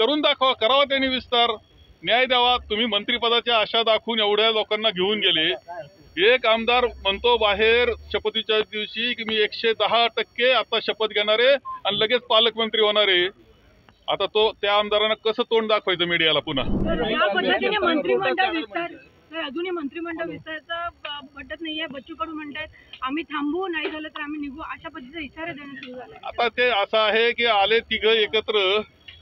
करून दाखवा, करावा त्यांनी विस्तार, न्याय द्यावा। तुम्ही मंत्रिपदाच्या आशा दाखवून एवढ्या लोकांना घेऊन गेले। एक आमदार म्हणतो बाहेर शपथीच्या दिवशी की मी 110% आता शपथ घेणार आहे आणि लगेच पालकमंत्री होणार आहे। आता तो त्या आमदारांना कसं तोंड दाखवायचं मीडियाला पुन्हा? अजूनही मंत्रिमंडळ विस्ताराचा पद्धत नाहीये। बच्चू कडू म्हणतात आम्ही थांबू, नाही झालं तर आम्ही निघू, अशा पद्धतीचा इशारा देणं सुरू झाला। आता ते असं आहे की आले तिघ एकत्र,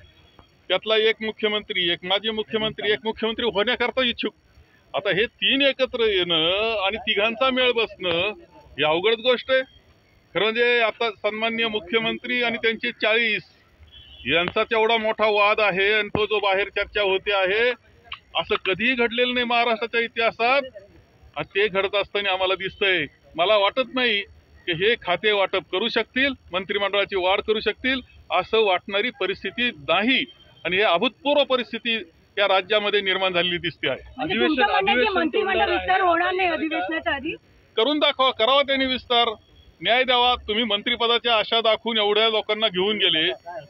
त्यातला एक मुख्यमंत्री, एक माजी मुख्यमंत्री, एक मुख्यमंत्री होण्याकरता इच्छुक। आता हे तीन एकत्र येणं आणि तिघांचा मेळ बसणं ही अवघड गोष्ट आहे खरं म्हणजे। आता सन्माननीय मुख्यमंत्री आणि त्यांचे 40 यांचा तेवढा मोठा वाद आहे आणि तो जो बाहेर चर्चा होते आहे, असं कधीही घडलेलं नाही महाराष्ट्राच्या इतिहासात। आणि ते घडत असताना आम्हाला दिसतंय, मला वाटत नाही की हे खाते वाटप करू शकतील, मंत्रिमंडळाची वाढ करू शकतील, असं वाटणारी परिस्थिती नाही। आणि हे अभूतपूर्व परिस्थिती या राज्यामध्ये निर्माण झालेली दिसते आहे। मंत्रिमंडळ विस्तार होणार नाही अधिवेशनाच्या आधी? करून दाखवा, करावा त्यांनी विस्तार, न्याय द्यावा। तुम्ही मंत्रिपदाच्या आशा दाखवून एवढ्या लोकांना घेऊन गेले।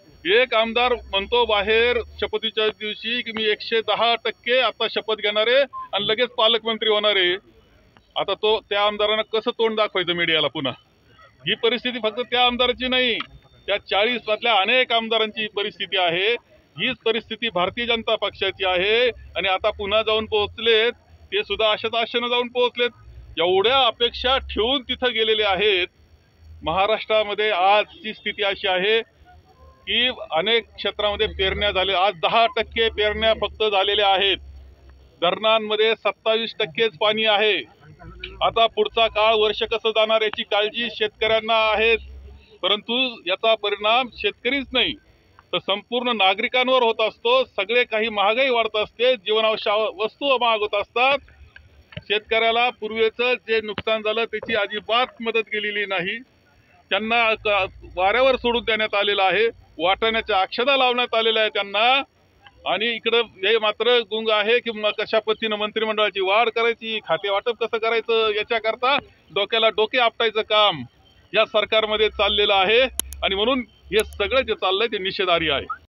एक आमदार म्हणतो बाहेर शपथीच्या दिवशी की मी 110% आता शपथ घेणार आहे आणि लगेच पालकमंत्री होणार आहे। आता तो त्या आमदारांना कसं तोंड दाखवायचं मीडियाला पुन्हा? ही परिस्थिती फक्त त्या आमदाराची नाही, त्या 40 मधल्या अनेक आमदारांची परिस्थिती आहे। हीच परिस्थिती भारतीय जनता पक्षाची आहे। आणि आता पुन्हा जाऊन पोहोचलेत, ते सुद्धा अशाच आशेनं जाऊन पोहोचलेत। एवढ्या अपेक्षा ठेवून तिथं गेलेले आहेत। महाराष्ट्रामध्ये आजची स्थिती अशी आहे की अनेक क्षेत्रामध्ये पेरण्या झाल्या, आज 10% पेरण्या फक्त झालेल्या आहेत। धरणांमध्ये 27%च पाणी आहे। आता पुढचा काळ वर्ष कसं जाणार याची काळजी शेतकऱ्यांना आहे, परंतु याचा परिणाम शेतकरीच नाही तर संपूर्ण नागरिकांवर होत असतो। सगळे काही महागाई वाढत असते, जीवनावश्यक वस्तू महाग होत असतात। शेतकऱ्याला पूर्वीचं जे नुकसान झालं त्याची अजिबात मदत केलेली नाही, त्यांना वाऱ्यावर सोडून देण्यात आलेलं आहे, वाटाण्याच्या अक्षता लावण्यात आलेल्या आहे त्यांना। आणि इकडं हे मात्र गुंग आहे की कशा पद्धतीनं मंत्रिमंडळाची वाढ करायची, खाते वाटप कसं करायचं, याच्याकरता डोक्याला डोके आपटायचं काम या सरकारमध्ये चाललेलं आहे। आणि म्हणून हे सगळं जे चाललंय ते निषेधार्ह आहे।